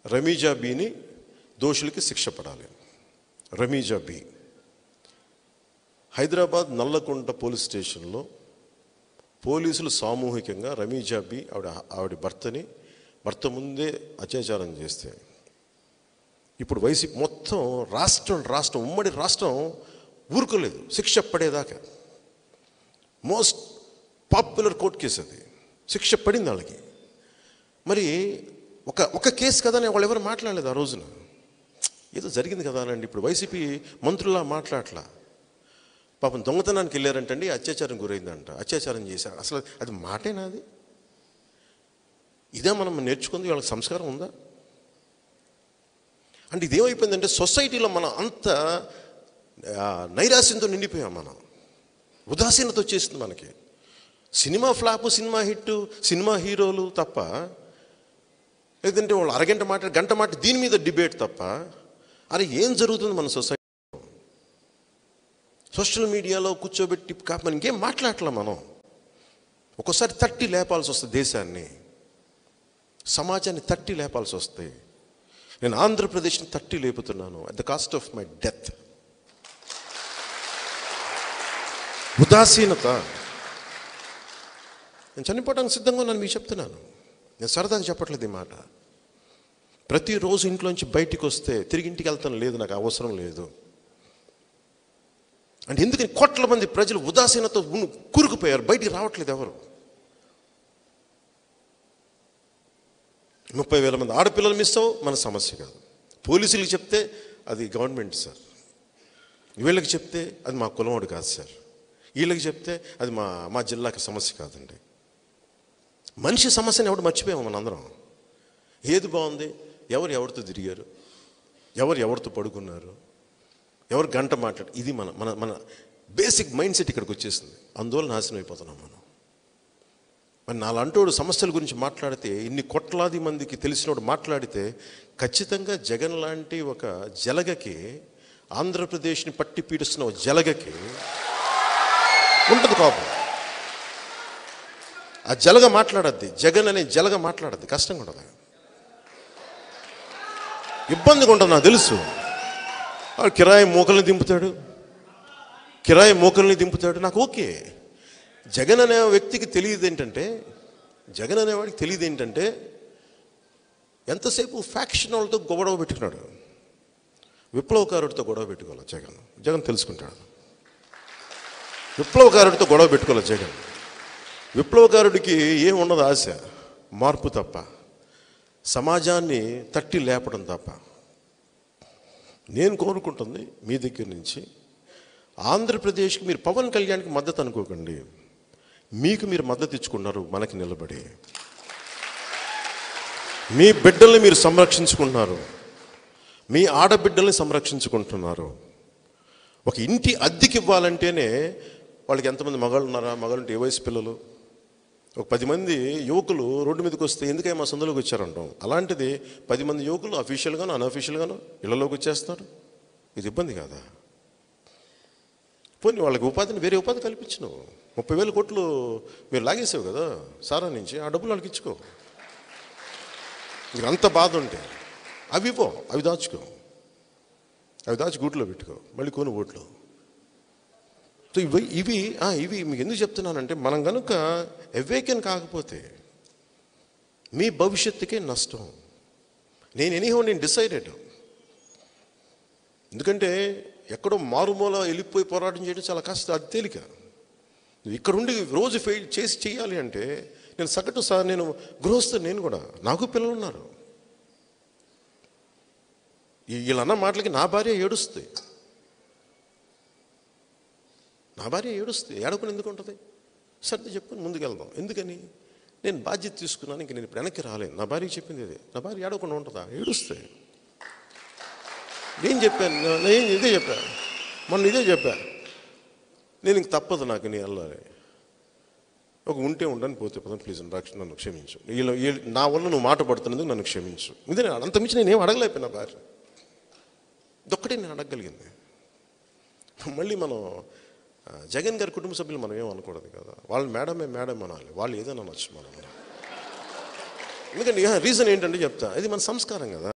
రమీజా బీని దోషులకి శిక్ష పడాలి. రమీజా బీ హైదరాబాద్ నల్లకుంట పోలీస్ స్టేషన్లో పోలీసులు సామూహికంగా రమీజా బీ ఆవిడ భర్త ముందే అత్యాచారం చేస్తే ఇప్పుడు వైసీపీ మొత్తం రాష్ట్రం ఉమ్మడి రాష్ట్రం ఊరుకోలేదు శిక్ష పడేదాకా. మోస్ట్ పాపులర్ కోర్ట్ కేసు అది. శిక్ష పడింది వాళ్ళకి. మరి ఒక కేసు కదా అని వాళ్ళు ఎవరు మాట్లాడలేదు ఆ రోజున. ఏదో జరిగింది కదా అనండి. ఇప్పుడు వైసీపీ మంత్రులా మాట్లాడలా. పాపం దొంగతనానికి వెళ్ళారంటండి, అత్యాచారం గురైందంట, అత్యాచారం చేశారు. అసలు అది మాటేనా? అది ఇదే మనం నేర్చుకుంది. వాళ్ళకి సంస్కారం ఉందా? అంటే ఇదేమైపోయిందంటే సొసైటీలో మనం అంత నైరాశ్యంతో నిండిపోయాం. మనం ఉదాసీనత వచ్చేసింది మనకి. Cinema flop, cinema hit, cinema హీరోలు తప్ప, లేదంటే వాళ్ళు అరగంట మాట గంట మాట దీని మీద డిబేట్ తప్ప, అరే ఏం జరుగుతుంది మన సొసైటీలో? సోషల్ మీడియాలో కూర్చోబెట్టి మనం ఇంకేం మాట్లాడలే. మనం ఒక్కోసారి తట్టి లేపాల్సి వస్తుంది. దేశాన్ని, సమాజాన్ని తట్టి లేపాల్సి వస్తాయి. నేను ఆంధ్రప్రదేశ్ని తట్టి లేపుతున్నాను at the cost of my death. ఉదాసీనత. నేను చనిపోవడానికి సిద్ధంగా ఉన్నాను మీకు చెప్తున్నాను. నేను సరదాగా చెప్పట్లేదు ఈ మాట. ప్రతిరోజు ఇంట్లోంచి బయటికి వస్తే తిరిగి ఇంటికి వెళ్తాను, లేదు నాకు అవసరం లేదు అంటే. ఎందుకని కోట్ల మంది ప్రజలు ఉదాసీనత కూరుకుపోయారు, బయటికి రావట్లేదు ఎవరు. 30,000 మంది ఆడపిల్లలు మిస్ అవ్వ మన సమస్య కాదు. పోలీసులకు చెప్తే అది గవర్నమెంట్ సార్, వీళ్ళకి చెప్తే అది మా కులవాడు కాదు సార్, వీళ్ళకి చెప్తే అది మా జిల్లాకి సమస్య కాదండి. మనిషి సమస్యని ఎవడు మర్చిపోయాము మనందరం. ఏది బాగుంది, ఎవరితో తిరిగారు, ఎవరితో పడుకున్నారు, ఎవరు గంట మాట్లాడు, ఇది మన బేసిక్ మైండ్ సెట్ ఇక్కడికి వచ్చేసింది. అందువల్ల నాశనం అయిపోతున్నాం మనం. మరి నాలంటోడు సమస్యల గురించి మాట్లాడితే, ఇన్ని కోట్లాది మందికి తెలిసినోడు మాట్లాడితే, ఖచ్చితంగా జగన్ లాంటి ఒక జలగకి, ఆంధ్రప్రదేశ్ని పట్టి పీడిస్తున్న ఒక జలగకి ఉంటుంది కోపం. ఆ జలగ మాట్లాడద్ది, జగన్ అనే జలగ మాట్లాడద్ది, కష్టంగా ఉండదు, ఇబ్బందిగా ఉంటుంది. నాకు తెలుసు. కిరాయి మూకల్ని దింపుతాడు, నాకు ఓకే. జగన్ అనే వ్యక్తికి తెలియదు ఏంటంటే, జగన్ అనేవాడికి తెలియదు ఏంటంటే, ఎంతసేపు ఫ్యాక్షన్ వాళ్ళతో గొడవ పెట్టుకున్నాడు. విప్లవకారుడితో గొడవ పెట్టుకోవాలి జగన్ తెలుసుకుంటాడు. విప్లవకారుడితో గొడవ పెట్టుకోవాలి జగన్. విప్లవకారుడికి ఏం ఉండదు ఆశ, మార్పు తప్ప, సమాజాన్ని తట్టి లేపడం తప్ప. నేను కోరుకుంటుంది మీ దగ్గర నుంచి, ఆంధ్రప్రదేశ్కి మీరు పవన్ కళ్యాణ్కి మద్దతు అనుకోకండి, మీకు మీరు మద్దతు ఇచ్చుకున్నారు. మనకి నిలబడి మీ బిడ్డల్ని మీరు సంరక్షించుకుంటున్నారు, మీ ఆడబిడ్డల్ని సంరక్షించుకుంటున్నారు. ఒక ఇంటి అద్దెకి ఇవ్వాలంటేనే వాళ్ళకి ఎంతమంది మగాళ్ళు ఉన్నారా, మగాళ్ళంటే ఏ వయసు పిల్లలు, ఒక 10 మంది యువకులు రోడ్డు మీదకి వస్తే ఎందుకై మా సొంతలోకి వచ్చారంటాం. అలాంటిది 10 మంది యువకులు అఫీషియల్గాను అన్అఫీషియల్గాను ఇళ్లలోకి వచ్చేస్తున్నారు. ఇది ఇబ్బంది కాదా? పోనీ వాళ్ళకి ఉపాధిని, వేరే ఉపాధి కల్పించను. 30,000 కోట్లు మీరు లాగేసావు కదా సారా నుంచి, ఆ డబ్బులు వాళ్ళకి ఇచ్చుకో. నీకు అంత బాధ ఉంటే అవి దాచుకో, అవి దాచి గూట్లో పెట్టుకో, మళ్ళీ కొని ఓట్లు. సో ఇవి మీకు ఎందుకు చెప్తున్నానంటే, మనం కనుక అవేకెన్ కాకపోతే మీ భవిష్యత్తుకే నష్టం. నేను డిసైడెడ్. ఎందుకంటే ఎక్కడో మారుమూల వెళ్ళిపోయి పోరాటం చేయడం చాలా కష్టం, అది తేలిక. ఇక్కడుండి రోజు చేయాలి అంటే, నేను సగటు సార్, నేను గృహస్థుని, నేను కూడా, నాకు పిల్లలు ఉన్నారు. వీళ్ళన్న మాటలకి నా భార్య ఏడుస్తుంది. ఏడకుని ఎందుకు ఉంటుంది? సర్ది చెప్పుకొని ముందుకెళ్దాం. ఎందుకని? నేను బాధ్యత తీసుకున్నాను, ఇంక నేను ఇప్పుడు వెనక్కి రాలేను. నా భార్యకి చెప్పింది ఇదే. నా భార్య ఏడవకుండా ఉంటుందా? ఏడుస్తాయి. నేను ఇదే చెప్పాను, మొన్న ఇదే చెప్పాను. నేను ఇంక తప్పదు, నాకు నీ వెళ్ళాలి. ఒక ఉంటే ఉండని, పోతే పదం, ప్లీజ్ నన్ను క్షమించు. నా వల్ల నువ్వు మాట పడుతున్నందుకు నన్ను క్షమించు. ఇదే అంతమించి నేనేం అడగలేకపోయినా భార్య. ఇదొక్కటే నేను అడగగలిగింది. మళ్ళీ మనం జగన్ గారి కుటుంబ సభ్యులు మనం ఏం అనకూడదు కదా, వాళ్ళు మేడం అనాలి, వాళ్ళు ఏదైనా అనొచ్చు మనం. ఎందుకంటే రీజన్ ఏంటంటే చెప్తా, ఇది మన సంస్కారం కదా.